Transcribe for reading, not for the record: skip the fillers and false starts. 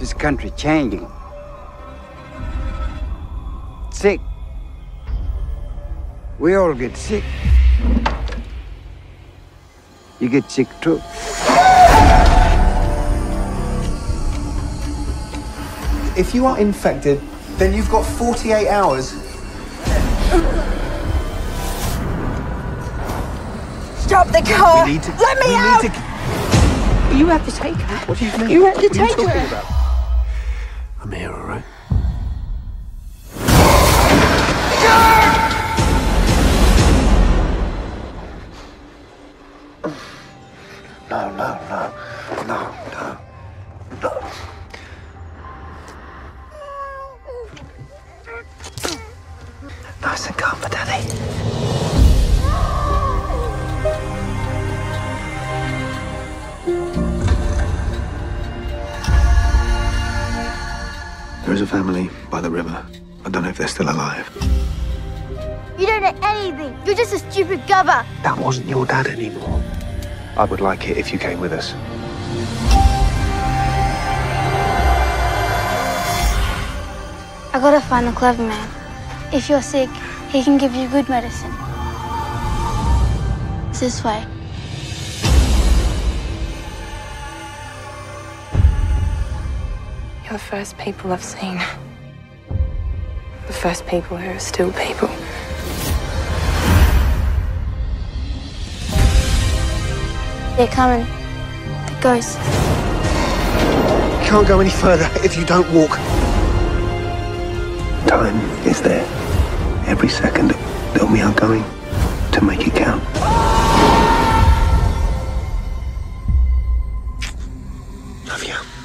This country changing. Sick. We all get sick. You get sick too. If you are infected, then you've got 48 hours. Stop the car! Let me out! You have to take her. What do you mean? You have to What are you take talking her. about? I'm here, all right? No. Nice and calm, Daddy. There is a family by the river. I don't know if they're still alive. You don't know anything. You're just a stupid gubber. That wasn't your dad anymore. I would like it if you came with us. I gotta find the clever man. If you're sick, he can give you good medicine. It's this way. You're the first people I've seen. The first people who are still people. They're coming. The ghosts. You can't go any further if you don't walk. Time is there. Every second that we are going to make it count. Love you.